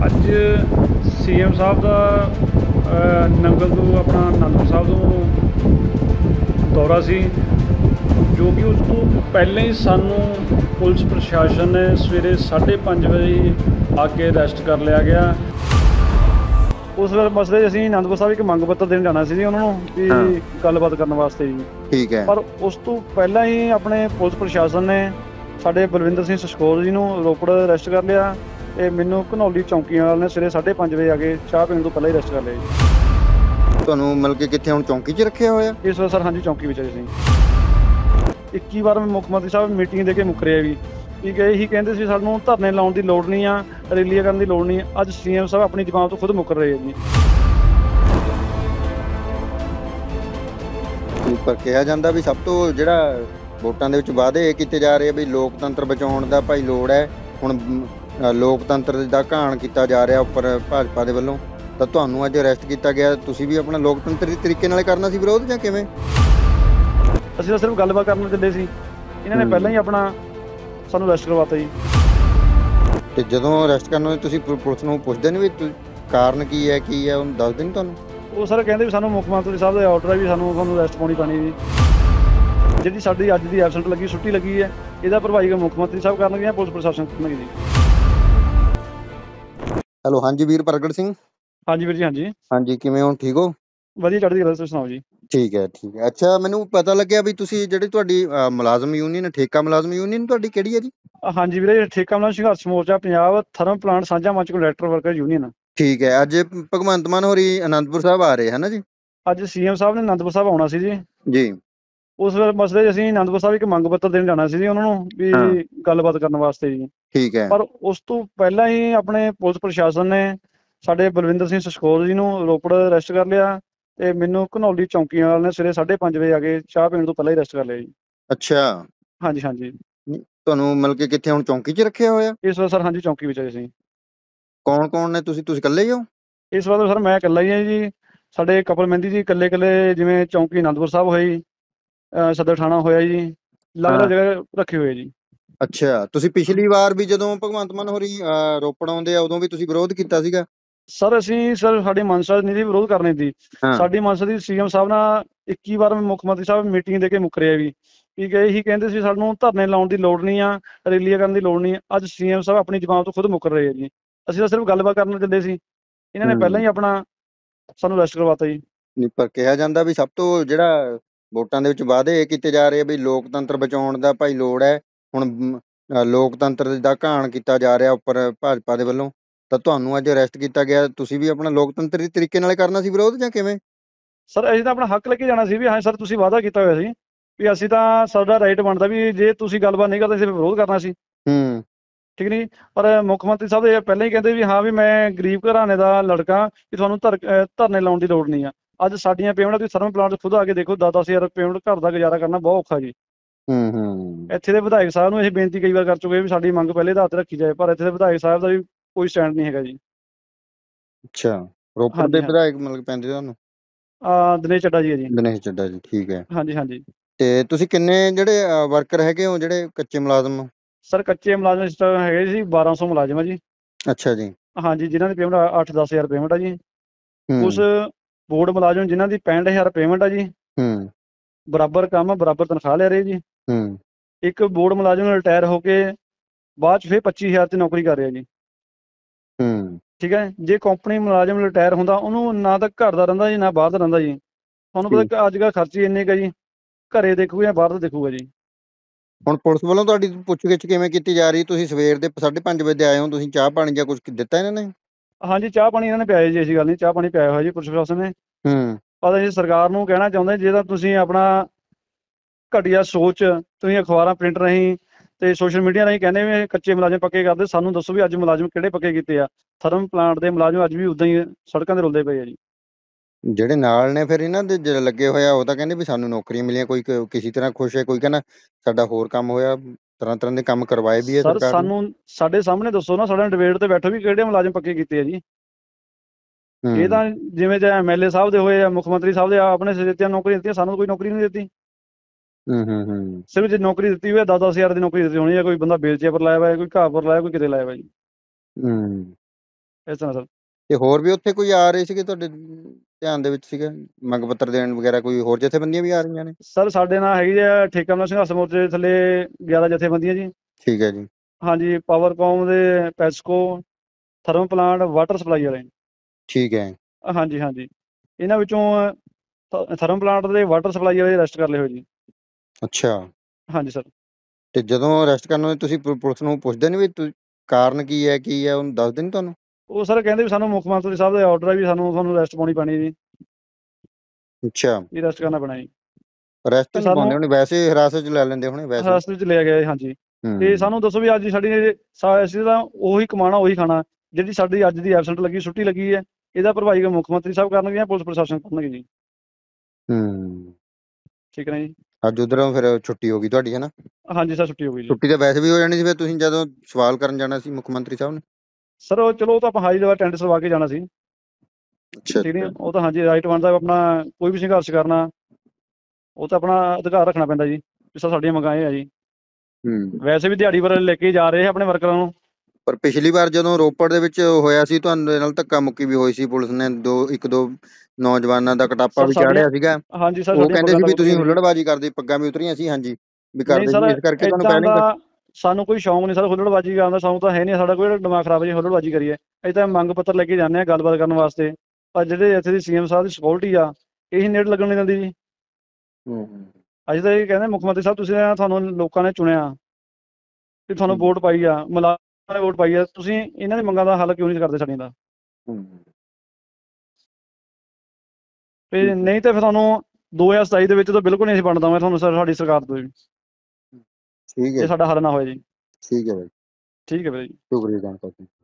ਅੱਜ ਸੀਐਮ ਸਾਹਿਬ ਦਾ ਨੰਗਲ ਤੋਂ ਆਪਣਾ ਅਨੰਦਪੁਰ ਸਾਹਿਬ ਤੋਂ ਦੌਰਾ ਸੀ, ਜੋ ਕਿ ਉਸ ਤੋਂ ਪਹਿਲਾਂ ਹੀ ਸਾਨੂੰ ਪੁਲਿਸ ਪ੍ਰਸ਼ਾਸਨ ਨੇ ਸਵੇਰੇ 5:30 ਵਜੇ ਆ ਕੇ ਅਰੈਸਟ ਕਰ ਲਿਆ ਗਿਆ। ਉਸ ਮਸਲੇ 'ਚ ਅਸੀਂ ਅਨੰਦਪੁਰ ਸਾਹਿਬ ਇੱਕ ਮੰਗ ਪੱਤਰ ਦੇਣ ਜਾਣਾ ਸੀ ਜੀ ਉਹਨਾਂ ਨੂੰ ਵੀ ਗੱਲਬਾਤ ਕਰਨ ਵਾਸਤੇ ਜੀ। ਠੀਕ ਹੈ। ਪਰ ਉਸ ਤੋਂ ਪਹਿਲਾਂ ਹੀ ਆਪਣੇ ਪੁਲਿਸ ਪ੍ਰਸ਼ਾਸਨ ਨੇ ਸਾਡੇ ਬਲਵਿੰਦਰ ਸਿੰਘ ਸਸ਼ਕੋਰ ਜੀ ਨੂੰ ਰੋਪੜ ਅਰੈਸਟ ਕਰ ਲਿਆ ਤੇ ਮੈਨੂੰ ਘਨੌਲੀ ਚੌਂਕੀ ਵਾਲਿਆਂ ਨੇ ਸਵੇਰੇ 5:30 ਵਜੇ ਆ ਕੇ ਚਾਹ ਪੀਣ ਤੋਂ ਪਹਿਲਾਂ ਹੀ ਅਰੈਸਟ ਕਰ ਲਿਆ ਜੀ। ਤੁਹਾਨੂੰ ਮਿਲ ਕੇ ਕਿੱਥੇ ਹੁਣ ਚੌਂਕੀ 'ਚ ਰੱਖਿਆ ਹੋਇਆ? ਇਸ ਵਾਰ ਸਰ ਹਾਂਜੀ ਚੌਂਕੀ ਵਿੱਚ ਅਸੀਂ 21 ਵਾਰ ਮੁੱਖ ਮੰਤਰੀ ਸਾਹਿਬ ਮੀਟਿੰਗ ਦੇ ਕੇ ਮੁੱਕਰੇ ਆ ਵੀ ਠੀਕ ਹੈ। ਇਹੀ ਕਹਿੰਦੇ ਸੀ ਸਾਨੂੰ ਧਰਨੇ ਲਾਉਣ ਦੀ ਲੋੜ ਨਹੀਂ ਆ, ਰੈਲੀਆਂ ਕਰਨ ਦੀ ਲੋੜ ਨਹੀਂ। ਅੱਜ ਸੀਐਮ ਸਾਹਿਬ ਆਪਣੀ ਜ਼ਬਾਨ ਤੋਂ ਖੁਦ ਮੁੱਕਰ ਰਹੇ ਆ ਜੀ। ਪਰ ਕਿਹਾ ਜਾਂਦਾ ਵੀ ਸਭ ਤੋਂ ਜਿਹੜਾ ਵੋਟਾਂ ਦੇ ਵਿੱਚ ਵਾਅਦੇ ਕੀਤੇ ਜਾ ਰਹੇ ਆ ਵੀ ਲੋਕਤੰਤਰ ਬਚਾਉਣ ਦਾ ਭਾਈ ਲੋੜ ਹੈ, ਹੁਣ ਲੋਕਤੰਤਰ ਦਾ ਘਾਣ ਕੀਤਾ ਜਾ ਰਿਹਾ ਉੱਪਰ ਭਾਜਪਾ ਦੇ ਵੱਲੋਂ, ਤਾਂ ਤੁਹਾਨੂੰ ਅੱਜ ਅਰੈਸਟ ਕੀਤਾ ਗਿਆ। ਤੁਸੀਂ ਵੀ ਆਪਣਾ ਲੋਕਤੰਤਰੀ ਤਰੀਕੇ ਨਾਲ ਕਰਨਾ ਸੀ ਵਿਰੋਧ ਜਾਂ ਕਿਵੇਂ? ਅਸੀਂ ਤਾਂ ਸਿਰਫ ਗੱਲਬਾਤ ਕਰਨ ਚੱਲੇ ਸੀ, ਇਹਨਾਂ ਨੇ ਪਹਿਲਾਂ ਹੀ ਆਪਣਾ ਸਾਨੂੰ ਅਰੈਸਟ ਕਰਵਾਤਾ ਜੀ। ਤੇ ਜਦੋਂ ਅਰੈਸਟ ਕਰਨ ਤੁਸੀਂ ਪੁਲਿਸ ਨੂੰ ਪੁੱਛਦੇ ਨੇ ਵੀ ਕਾਰਨ ਕੀ ਹੈ ਉਹਨੂੰ ਦੱਸਦੇ ਨਹੀਂ ਤੁਹਾਨੂੰ? ਉਹ ਸਰ ਕਹਿੰਦੇ ਵੀ ਸਾਨੂੰ ਮੁੱਖ ਮੰਤਰੀ ਸਾਹਿਬ ਦਾ ਆਰਡਰ ਹੈ ਵੀ ਤੁਹਾਨੂੰ ਅਰੈਸਟ ਪਾਉਣੀ ਪੈਣੀ ਜੀ। ਜਿਹੜੀ ਸਾਡੀ ਅੱਜ ਦੀ ਐਬਸੈਂਟ ਲੱਗੀ ਛੁੱਟੀ ਲੱਗੀ ਹੈ, ਇਹਦਾ ਭਰਵਾਈ ਮੁੱਖ ਮੰਤਰੀ ਸਾਹਿਬ ਕਰਨਗੇ ਜਾਂ ਪੁਲਿਸ ਪ੍ਰਸ਼ਾਸਨ ਕਰਨਗੇ ਜੀ। ਹੈਲੋ, ਹਾਂਜੀ ਵੀਰ ਪ੍ਰਗਟ ਸਿੰਘ। ਹਾਂਜੀ ਵੀਰ ਜੀ। ਹਾਂਜੀ ਕਿਵੇਂ ਹੋ? ਠੀਕ ਹੋ? ਵਧੀਆ, ਚੜ੍ਹਦੀ ਕਲਾ। ਤੁਸੀਂ ਸੁਣਾਓ ਜੀ? ਠੀਕ ਹੈ। ਅੱਛਾ, ਮੈਨੂੰ ਪਤਾ ਲੱਗਿਆ ਵੀ ਤੁਸੀਂ ਜਿਹੜੀ ਤੁਹਾਡੀ ਮੁਲਾਜ਼ਮ ਯੂਨੀਅਨ, ਠੇਕਾ ਮੁਲਾਜ਼ਮ ਯੂਨੀਅਨ ਤੁਹਾਡੀ ਕਿਹੜੀ ਹੈ ਜੀ? ਹਾਂਜੀ ਵੀਰੇ, ਠੇਕਾ ਮੁਲਾਜ਼ਮ ਸੰਘਰਸ਼ ਮੋਰਚਾ ਪੰਜਾਬ ਥਰਮਲ ਪਲਾਂਟ ਸਾਂਝਾ ਮੰਚ ਕੰਟਰੈਕਟਰ ਵਰਕਰ ਯੂਨੀਅਨ। ਠੀਕ ਹੈ। ਅੱਜ ਭਗਵੰਤ ਮਾਨ ਹੋਰੀ ਅਨੰਦਪੁਰ ਸਾਹਿਬ ਆ ਰਹੇ ਹੈ ਨਾ ਜੀ? ਅੱਜ ਸੀਐਮ ਸਾਹਿਬ ਨੇ ਅਨੰਦਪੁਰ ਸਾਹਿਬ ਆਉਣਾ ਸੀ ਜੀ। ਉਸ ਮਸਲੇ 'ਚ ਅਸੀਂ ਅਨੰਦਪੁਰ ਸਾਹਿਬ ਇੱਕ ਮੰਗ ਪੱਤਰ ਦੇਣ ਜਾਣਾ ਸੀ ਜੀ ਉਹਨਾਂ ਨੂੰ ਵੀ ਗੱਲਬਾਤ ਕਰਨ ਵਾਸਤੇ ਜੀ। ਠੀਕ ਹੈ। ਪਰ ਉਸ ਤੋਂ ਪਹਿਲਾਂ ਹੀ ਆਪਣੇ ਪੁਲਿਸ ਪ੍ਰਸ਼ਾਸਨ ਨੇ ਸਾਡੇ ਬਲਵਿੰਦਰ ਸਿੰਘ ਸਸ਼ਕੋਰ ਜੀ ਨੂੰ ਰੋਪੜ ਅਰੈਸਟ ਕਰ ਲਿਆ ਤੇ ਮੈਨੂੰ ਘਨੌਲੀ ਚੌਂਕੀ ਵਾਲਿਆਂ ਨੇ ਸਵੇਰੇ 5:30 ਵਜੇ ਆ ਕੇ ਚਾਹ ਪੀਣ ਤੋਂ ਪਹਿਲਾਂ ਹੀ ਅਰੈਸਟ ਕਰ ਲਿਆ ਜੀ। ਅੱਛਾ। ਹਾਂਜੀ। ਤੁਹਾਨੂੰ ਮਿਲ ਕੇ ਕਿੱਥੇ ਹੁਣ ਚੌਂਕੀ 'ਚ ਰੱਖਿਆ ਹੋਇਆ? ਇਸ ਵਾਰ ਸਰ ਹਾਂਜੀ ਚੌਂਕੀ ਵਿੱਚ ਅਸੀਂ। ਕੌਣ ਨੇ? ਤੁਸੀਂ ਇਕੱਲੇ ਹੀ ਹੋ? ਇਸ ਵਾਰ ਸਰ ਮੈਂ ਇਕੱਲਾ ਹੀ ਹਾਂ ਜੀ। ਸਾਡੇ ਕਪਲ ਮਹਿੰਦੀ ਜੀ ਇਕੱਲੇ ਜਿਵੇਂ ਚੌਂਕੀ ਅਨੰਦਪੁਰ ਸਾਹਿਬ ਹੋਇਆ ਜੀ, ਸਦਰ ਥਾਣਾ ਹੋਇਆ ਜੀ, ਅਲੱਗ-ਅਲੱਗ ਜਗ੍ਹਾ ਰੱਖੇ ਹੋਏ ਜੀ। ਅੱਛਾ, ਤੁਸੀਂ ਪਿਛਲੀ ਵਾਰ ਵੀ ਜਦੋਂ ਭਗਵੰਤ ਮਾਨ ਹੋਰੀ ਰੋਪੜ ਆਉਂਦੇ ਆ ਉਦੋਂ ਵੀ ਤੁਸੀਂ ਵਿਰੋਧ ਕੀਤਾ ਸੀਗਾ? ਸਰ ਸਾਡੀ ਮਨਸ਼ਾ ਨਹੀਂ ਸੀ ਵਿਰੋਧ ਕਰਨੀ ਸੀ। ਸਾਡੀ ਮਨਸ਼ਾ ਦੀ ਸੀਐਮ ਸਾਹਿਬ ਨਾਲ 21 ਵਾਰ ਮੁੱਖ ਮੰਤਰੀ ਸਾਹਿਬ ਮੀਟਿੰਗ ਦੇ ਕੇ ਮੁੱਕਰੇ ਆ ਵੀ ਠੀਕ ਹੈ। ਇਹੀ ਕਹਿੰਦੇ ਸੀ ਸਾਨੂੰ ਧਰਨੇ ਲਾਉਣ ਦੀ ਲੋੜ ਨਹੀਂ ਆ, ਰੈਲੀਆਂ ਕਰਨ ਦੀ ਲੋੜ ਨਹੀਂ। ਅੱਜ ਸੀਐਮ ਸਾਹਿਬ ਆਪਣੀ ਜ਼ਬਾਨ ਤੋਂ ਖੁਦ ਮੁੱਕਰ ਰਹੇ ਆ ਜੀ। ਅਸੀਂ ਤਾਂ ਸਿਰਫ ਗੱਲਬਾਤ ਕਰਨ ਚੱਲੇ ਸੀ, ਇਹਨਾਂ ਨੇ ਪਹਿਲਾਂ ਹੀ ਆਪਣਾ ਸਾਨੂੰ ਅਰੈਸਟ ਕਰਵਾਤਾ ਜੀ। ਨਹੀਂ, ਪਰ ਕਿਹਾ ਜਾਂਦਾ ਵੀ ਸਭ ਤੋਂ ਜਿਹੜਾ ਵੋਟਾਂ ਦੇ ਵਿੱਚ ਵਾਅਦੇ ਕੀਤੇ ਜਾ ਰਹੇ ਆ ਵੀ ਲੋਕਤੰਤਰ ਬਚਾਉਣ ਦਾ ਭਾਈ ਲੋੜ ਹੈ, ਹੁਣ ਲੋਕਤੰਤਰ ਦਾ ਘਾਣ ਕੀਤਾ ਜਾ ਰਿਹਾ ਉੱਪਰ ਭਾਜਪਾ ਦੇ ਵੱਲੋਂ, ਤਾਂ ਤੁਹਾਨੂੰ ਅੱਜ ਅਰੈਸਟ ਕੀਤਾ ਗਿਆ। ਤੁਸੀਂ ਵੀ ਆਪਣਾ ਲੋਕਤੰਤਰੀ ਤਰੀਕੇ ਨਾਲ ਕਰਨਾ ਸੀ ਵਿਰੋਧ ਜਾਂ ਕਿਵੇਂ? ਸਰ ਅਸੀਂ ਤਾਂ ਆਪਣਾ ਹੱਕ ਲੈ ਕੇ ਜਾਣਾ ਸੀ ਵੀ ਹਾਂ ਸਰ ਤੁਸੀਂ ਵਾਅਦਾ ਕੀਤਾ ਹੋਇਆ ਸੀ ਵੀ ਅਸੀਂ ਤਾਂ ਸਾਡਾ ਰਾਈਟ ਬਣਦਾ ਵੀ ਜੇ ਤੁਸੀਂ ਗੱਲਬਾਤ ਨਹੀਂ ਕਰਦੇ ਅਸੀਂ ਵਿਰੋਧ ਕਰਨਾ ਸੀ। ਠੀਕ ਨਹੀਂ? ਪਰ ਮੁੱਖ ਮੰਤਰੀ ਸਾਹਿਬ ਇਹ ਪਹਿਲਾਂ ਹੀ ਕਹਿੰਦੇ ਵੀ ਹਾਂ ਵੀ ਮੈਂ ਗਰੀਬ ਘਰਾਣੇ ਦਾ ਲੜਕਾ ਵੀ ਤੁਹਾਨੂੰ ਧਰਨੇ ਲਾਉਣ ਦੀ ਲੋੜ ਨਹੀਂ ਆ। ਅੱਜ ਸਾਡੀਆਂ ਪੇਮੈਂਟਾਂ ਤੁਸੀਂ ਥਰਮਲ ਪਲਾਂਟ ਖੁਦ ਆ ਕੇ ਦੇਖੋ, 10-10 ਹਜ਼ਾਰ ਪੇਮੈਂਟ ਘਰ ਦਾ ਗੁਜ਼ਾਰਾ ਕਰਨਾ ਬਹੁਤ ਔਖਾ ਜੀ। ਇੱਥੇ ਦੇ ਵਿਧਾਇਕ ਸਾਹਿਬ ਨੂੰ ਇਹ ਬੇਨਤੀ ਕਈ ਵਾਰ ਕਰ ਚੁੱਕੇ ਵੀ ਸਾਡੀ ਮੰਗ ਪਹਿਲੇ ਆਧਾਰ ਤੇ ਰੱਖੀ ਜਾਏ, ਪਰ ਇੱਥੇ ਦੇ ਵਿਧਾਇਕ ਸਾਹਿਬ ਦਾ ਵੀ ਕੋਈ ਸਟੈਂਡ ਨਹੀਂ ਹੈਗਾ ਜੀ। ਅੱਛਾ, ਰੋਪੜ ਦੇ ਵਿਧਾਇਕ ਮਤਲਬ ਪੈਂਦੇ ਤੁਹਾਨੂੰ? ਦਿਨੇਸ਼ ਚੱਡਾ ਜੀ ਹੈ ਜੀ। ਦਿਨੇਸ਼ ਚੱਡਾ ਜੀ, ਠੀਕ ਹੈ। ਹਾਂਜੀ। ਤੇ ਤੁਸੀਂ ਕਿੰਨੇ ਜਿਹੜੇ ਵਰਕਰ ਹੈਗੇ ਹੋ ਜਿਹੜੇ ਕੱਚੇ ਮੁਲਾਜ਼ਮ? ਸਰ ਕੱਚੇ ਮੁਲਾਜ਼ਮ ਇਸ ਟਾਈਮ ਹੈਗੇ ਸੀ 1200 ਮੁਲਾਜ਼ਮ ਆ ਜੀ। ਅੱਛਾ ਜੀ। ਹਾਂਜੀ, ਜਿਨ੍ਹਾਂ ਦੀ ਪੇਮੈਂਟ 8-10 ਹਜ਼ਾਰ ਪੇਮੈਂਟ ਆ ਜੀ। ਉਸ ਬੋਰਡ ਮੁਲਾਜ਼ਮ ਜਿਨ੍ਹਾਂ ਦੀ 65,000 ਪੇਮੈਂਟ ਆ ਜੀ। ਬਰਾਬਰ ਕੰਮ ਬਰਾਬਰ ਤਨਖਾਹ ਲੈ ਰਹੇ ਜੀ। ਇੱਕ ਬੋਰਡ ਮੁਲਾਜ਼ਮ ਰਿਟਾਇਰ ਹੋ ਕੇ ਬਾਅਦ 'ਚ ਫਿਰ 25,000 'ਤੇ ਨੌਕਰੀ ਕਰ ਰਿਹਾ ਜੀ। ਠੀਕ ਹੈ। ਜੇ ਕੰਪਨੀ ਮੁਲਾਜ਼ਮ ਰਿਟਾਇਰ ਹੁੰਦਾ ਉਹਨੂੰ ਨਾ ਤਾਂ ਘਰ ਦਾ ਰਹਿੰਦਾ ਜੀ, ਨਾ ਬਾਹਰ ਦਾ ਰਹਿੰਦਾ ਜੀ। ਤੁਹਾਨੂੰ ਪਤਾ ਅੱਜ ਕੱਲ੍ਹ ਖਰਚੇ ਇੰਨੇ ਕੁ ਜੀ, ਘਰੇ ਦੇਖੂਗਾ ਜਾਂ ਬਾਹਰ ਦਾ ਦੇਖੂਗਾ ਜੀ। ਹੁਣ ਪੁਲਿਸ ਵੱਲੋਂ ਤੁਹਾਡੀ ਪੁੱਛ-ਗਿੱਛ ਕਿਵੇਂ ਕੀਤੀ ਜਾ ਰਹੀ? ਤੁਸੀਂ ਸਵੇਰ ਦੇ 5:30 ਵਜੇ ਆਏ ਹੋ, ਤੁਸੀਂ ਚਾਹ ਪਾਣੀ ਜਾਂ ਕੁਝ ਦਿੱਤਾ ਇਹਨਾਂ ਨੇ? ਹਾਂਜੀ, ਚਾਹ ਪਾਣੀ ਇਹਨਾਂ ਨੇ ਪਿਆਇਆ ਜੀ। ਐਸੀ ਗੱਲ ਨਹੀਂ, ਚਾਹ ਪਾਣੀ ਪਿਆਇਆ ਹੋਇਆ ਜੀ ਪੁਲਿਸ ਪ੍ਰਸ਼ਾਸਨ ਨੇ। ਪਰ ਅਸੀਂ ਸਰਕਾਰ ਨੂੰ ਕਹਿਣਾ ਚਾਹੁੰਦੇ ਜੇ ਤਾਂ ਤੁਸੀਂ ਆਪਣਾ ਘਟੀਆ ਸੋਚ ਤੁਸੀਂ ਅਖਬਾਰਾਂ ਪ੍ਰਿੰਟ ਰਾਹੀਂ ਤੇ ਸੋਸ਼ਲ ਮੀਡੀਆ ਰਾਹੀਂ ਕਹਿੰਦੇ ਵੀ ਕੱਚੇ ਮੁਲਾਜ਼ਮ ਪੱਕੇ ਕਰਦੇ, ਸਾਨੂੰ ਦੱਸੋ ਵੀ ਅੱਜ ਮੁਲਾਜ਼ਮ ਕਿਹੜੇ ਪੱਕੇ ਕੀਤੇ ਆ? ਥਰਮਲ ਪਲਾਂਟ ਦੇ ਮੁਲਾਜ਼ਮ ਅੱਜ ਵੀ ਉੱਦਾਂ ਹੀ ਸੜਕਾਂ ਤੇ ਰੁਲਦੇ ਪਏ ਆ ਜੀ। ਜਿਹੜੇ ਨਾਲ ਨੇ ਫਿਰ ਇਹਨਾਂ ਦੇ ਲੱਗੇ ਹੋਇਆ ਉਹ ਤਾਂ ਕਹਿੰਦੇ ਵੀ ਸਾਨੂੰ ਨੌਕਰੀਆਂ ਮਿਲੀਆਂ, ਕੋਈ ਕਿਸੇ ਤਰ੍ਹਾਂ ਖੁਸ਼ ਹੈ, ਕੋਈ ਕਹਿੰਦਾ ਸਾਡਾ ਹੋਰ ਕੰਮ ਹੋਇਆ, ਤਰ੍ਹਾਂ ਦੇ ਕੰਮ ਕਰਵਾਏ ਵੀ ਹੈ ਸਰ। ਸਰਕਾਰ ਨੇ। ਸਾਨੂੰ ਸਾਡੇ ਸਾਹਮਣੇ ਦੱਸੋ ਨਾ, ਸਾਡੇ ਡਿਬੇਟ ਤੇ ਬੈਠੋ ਵੀ ਕਿਹੜੇ ਮੁਲਾਜ਼ਮ ਪੱਕੇ ਕੀਤੇ ਆ ਜੀ। ਇਹ ਤਾਂ ਜਿਵੇਂ ਚਾਹੇ ਐਮਐਲਏ ਸਾਹਿਬ ਦੇ ਹੋਏ ਆ, ਮੁੱਖ ਮੰਤਰੀ ਸਾਹਿਬ ਦੇ ਆਪਣੇ ਦਿੱਤੀਆਂ ਨੌਕਰੀਆਂ ਦਿੱਤੀਆਂ, ਸਾਨੂੰ ਕੋਈ ਨੌਕਰੀ ਨਹੀਂ ਦਿੱਤੀ। ਸਿਰਫ ਜੇ ਨੌਕਰੀ ਦਿੱਤੀ ਹੋਈ 10-10 ਹਜ਼ਾਰ ਦੀ ਨੌਕਰੀ ਦਿੱਤੀ ਹੋਣੀ ਹੈ, ਕੋਈ ਬੰਦਾ ਬੇਲਚੇ ਪਰ ਲਾਇਆ ਹੋਇਆ, ਕੋਈ ਘਾਹ ਪਰ ਲਾਇਆ, ਕੋਈ ਕਿਤੇ ਲਾਇਆ ਹੋਇਆ ਜੀ। ਇਸ ਤਰ੍ਹਾਂ ਸਰ। ਤੇ ਹੋਰ ਵੀ ਉੱਥੇ ਕੋਈ ਆ ਰਹੇ ਸੀਗੇ ਤੁਹਾਡੇ ਧਿਆਨ ਦੇ ਵਿੱਚ ਸੀਗਾ ਮੰਗ ਪੱਤਰ ਦੇਣ ਵਗੈਰਾ, ਕੋਈ ਹੋਰ ਜਥੇਬੰਦੀਆਂ ਵੀ ਆ ਰਹੀਆਂ ਨੇ? ਸਰ ਸਾਡੇ ਨਾਲ ਹੈਗੀ ਆ ਠੇਕਾ ਮਜ਼ਦੂਰ ਸੰਘਰਸ਼ ਮੋਰਚੇ ਦੇ ਥੱਲੇ 11 ਜਥੇਬੰਦੀਆਂ ਜੀ। ਠੀਕ ਹੈ ਜੀ। ਹਾਂਜੀ, ਪਾਵਰਕੌਮ ਦੇ, Pesco, thermal plant, water supply ਵਾਲੇ। ਠੀਕ ਹੈ। ਹਾਂਜੀ ਹਾਂਜੀ, ਇਹਨਾਂ ਵਿੱਚੋਂ ਥਰਮਲ ਪਲਾਂਟ ਦੇ ਵਾਟਰ ਸਪਲਾਈ ਵਾਲੇ ਅਰੈਸਟ ਕਰ ਲਏ ਹੋਏ ਜੀ। ਅੱਛਾ। ਹਾਂਜੀ ਸਰ। ਤੇ ਜਦੋਂ ਅਰੈਸਟ ਕਰਨ ਵੇਲੇ ਤੁਸੀਂ ਪੁਲਿਸ ਨੂੰ ਪੁੱਛਦੇ ਨਹੀਂ ਵੀ ਕਾਰਨ ਕੀ ਹੈ ਉਹਨੂੰ ਦੱਸਦੇ ਨਹੀਂ ਤੁਹਾਨੂੰ? ਉਹ ਸਰ ਕਹਿੰਦੇ ਵੀ ਸਾਨੂੰ ਮੁੱਖ ਮੰਤਰੀ ਸਾਹਿਬ ਦਾ ਆਰਡਰ ਹੈ ਵੀ ਤੁਹਾਨੂੰ ਅਰੈਸਟ ਪਾਉਣੀ ਪੈਣੀ ਜੀ। ਅੱਛਾ, ਵੀ ਅਰੈਸਟ ਕਰਨਾ ਪੈਣਾ ਜੀ। ਅਰੈਸਟ ਤੇ ਨਹੀਂ ਸਾਨੂੰ ਪਾਉਂਦੇ ਹੋਣੇ, ਵੈਸੇ ਹਿਰਾਸਤ 'ਚ ਲੈ ਲੈਂਦੇ ਹੋਣੇ ਵੈਸੇ। ਹਿਰਾਸਤ ਵਿੱਚ ਲਿਆ ਗਿਆ ਹਾਂਜੀ। ਤੇ ਸਾਨੂੰ ਦੱਸੋ ਵੀ ਅੱਜ ਸਾਡੀ ਅਸੀਂ ਤਾਂ ਉਹੀ ਕਮਾਣਾ ਉਹੀ ਖਾਣਾ, ਜਿਹੜੀ ਸਾਡੀ ਅੱਜ ਦੀ ਐਬਸੈਂਟ ਲੱਗੀ, ਛੁੱਟੀ ਲੱਗੀ ਹੈ, ਇਹਦਾ ਭਰਵਾਈ ਮੁੱਖ ਮੰਤਰੀ ਸਾਹਿਬ ਕਰਨਗੇ ਜਾਂ ਪੁਲਿਸ ਪ੍ਰਸ਼ਾਸਨ ਕਰਨਗੇ ਜੀ। ਠੀਕ ਹੈ ਨਾ ਜੀ। ਅੱਜ ਉਧਰੋਂ ਫਿਰ ਛੁੱਟੀ ਹੋ ਗਈ ਤੁਹਾਡੀ, ਹੈ ਨਾ? ਹਾਂਜੀ ਸਰ, ਛੁੱਟੀ ਹੋ ਗਈ ਜੀ। ਛੁੱਟੀ ਤਾਂ ਵੈਸੇ ਵੀ ਹੋ ਜਾਣੀ ਸੀ ਫਿਰ ਤੁਸੀਂ ਜਦੋਂ ਸਵਾਲ ਕਰਨ ਜਾਣਾ ਸੀ ਮੁੱਖ ਮੰਤਰੀ ਸਾਹਿਬ ਨੇ? ਸਰ ਉਹ ਚਲੋ ਉਹ ਤਾਂ ਆਪਾਂ ਹਾਈ ਲੈਵਲ ਟੈਂਟ ਸਲਵਾ ਕੇ ਜਾਣਾ ਸੀ। ਅੱਛਾ ਠੀਕ ਹੈ, ਉਹ ਤਾਂ ਹਾਂਜੀ ਰਾਈਟ ਬਣਦਾ ਆਪਣਾ, ਕੋਈ ਵੀ ਸੰਘਰਸ਼ ਕਰਨਾ ਉਹ ਤਾਂ ਆਪਣਾ ਅਧਿਕਾਰ ਰੱਖਣਾ ਪੈਂਦਾ ਜੀ। ਵੀ ਸਰ ਸਾਡੀਆਂ ਮੰਗਾਂ ਇਹ ਆ ਜੀ। ਵੈਸੇ ਵੀ ਦਿਹਾੜੀ ਪਰ ਲੈ ਕੇ ਜਾ ਰਹੇ ਆਪਣੇ ਵਰਕਰਾਂ ਨੂੰ। ਪਰ ਪਿਛਲੀ ਵਾਰ ਜਦੋਂ ਰੋਪੜ ਦੇ ਵਿੱਚ ਹੋਇਆ ਸੀ ਤੁਹਾਡੇ ਨਾਲ ਧੱਕਾ ਮੁੱਕੀ ਵੀ ਹੋਈ ਸੀ, ਪੁਲਿਸ ਨੇ ਇੱਕ ਦੋ ਨੌਜਵਾਨਾਂ ਦਾ ਕਟਾਪਾ ਵੀ ਚਾੜਿਆ ਸੀਗਾ। ਹਾਂਜੀ ਸਰ, ਉਹ ਸਾਡੀਆਂ ਕਹਿੰਦੇ ਪੱਗਾਂ ਸੀ ਤਾਂ ਵੀ ਤੁਸੀਂ ਉਤਰੀਆਂ ਜੀ। ਹੁੱਲੜਬਾਜ਼ੀ ਕਰਦੇ, ਪੱਗਾਂ ਵੀ ਉਤਰੀਆਂ ਸੀ। ਹਾਂਜੀ, ਵੀ ਨਹੀਂ ਕਰਦੇ ਸਰ, ਸੀ, ਇਸ ਕਰਕੇ ਤੁਹਾਨੂੰ ਏਦਾਂ ਪੈਨਿਕ। ਦਾ ਸਾਨੂੰ ਕੋਈ ਸ਼ੌਂਕ ਨਹੀਂ ਸਰ ਹੁੱਲੜਬਾਜ਼ੀ ਕਰਨ ਦਾ, ਸਾਨੂੰ ਤਾਂ ਹੈ ਨਹੀਂ, ਸਾਡਾ ਕੋਈ ਦਿਮਾਗ ਖਰਾਬ ਹੈ ਜੀ ਹੁੱਲੜਬਾਜ਼ੀ ਕਰੀਏ। ਅਸੀਂ ਤਾਂ ਮੰਗ ਪੱਤਰ ਲੈ ਕੇ ਜਾਂਦੇ ਹਾਂ ਗੱਲਬਾਤ ਕਰਨ ਵਾਸਤੇ, ਪਰ ਜਿਹੜੇ ਇੱਥੇ ਦੀ ਸੀਐਮ ਸਾਹਿਬ ਦੀ ਸਿਕਿਉਰਿਟੀ ਆ, ਇਹੀ ਨੇੜੇ ਲੱਗਣ ਨਹੀਂ ਦਿੰਦੀ ਜੀ। ਅਸੀਂ ਤਾਂ ਇਹ ਕਹਿੰਦੇ ਮੁੱਖ ਮੰਤਰੀ ਸਾਹਿਬ ਤੁਸੀਂ ਤੁਹਾਨੂੰ ਲੋਕਾਂ ਨੇ ਚੁਣਿਆ, ਤੇ ਤੁਹਾਨੂੰ ਵੋਟ ਪਾਈ ਆ, ਮੁਲਾਜ਼ਮਾਂ ਨੇ ਵੋਟ ਪਾਈ ਆ, ਤੁਸੀਂ ਇਹਨਾਂ ਦੀ ਮੰਗਾਂ ਦਾ ਹੱਲ ਕਿਉਂ ਨਹੀਂ ਕਰਦੇ ਸਾਡੀਆਂ ਦਾ? ਤੇ ਨਹੀਂ ਤਾਂ ਫਿਰ ਤੁਹਾਨੂੰ 2027 ਦੇ ਵਿੱਚ ਤਾਂ ਬਿਲਕੁਲ ਨਹੀਂ ਅਸੀਂ ਵੰਡ ਦੇਵਾਂਗੇ ਤੁਹਾਨੂੰ ਸਰ, ਸਾਡੀ ਸਰਕਾਰ ਤੋਂ ਜੀ, ਠੀਕ ਹੈ ਜੇ ਸਾਡਾ ਹੱਲ ਨਾ ਹੋਇਆ ਜੀ। ਠੀਕ ਹੈ ਬਾਈ, ਠੀਕ ਹੈ ਵੀਰੇ ਜੀ। ਸ਼ੁਕਰੀਆ ਜਾਣਕਾਰੀ।